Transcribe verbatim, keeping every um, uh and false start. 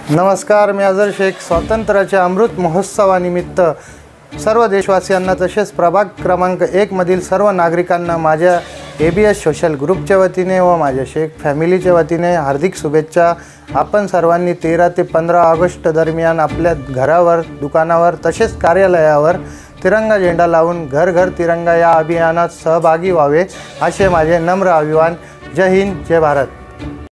नमस्कार, मी अजर शेख. स्वातंत्र्याच्या अमृत महोत्सवानिमित्त सर्व देशवासियांना तसेच प्रभाग क्रमांक एक मधील सर्व नागरिकांना माझ्या ए बी एस सोशल ग्रुपच्या वतीने व माझ्या शेख फॅमिलीच्या वतीने हार्दिक शुभेच्छा. आपण सर्वांनी तेरा ते पंधरा ऑगस्ट दरम्यान आपल्या घरावर, दुकानावर तसेच कार्यालयावर तिरंगा झेंडा लावून घर घर तिरंगा या अभियानात सहभागी व्हावे असे माझे नम्र आवाहन. जय हिंद, जय भारत.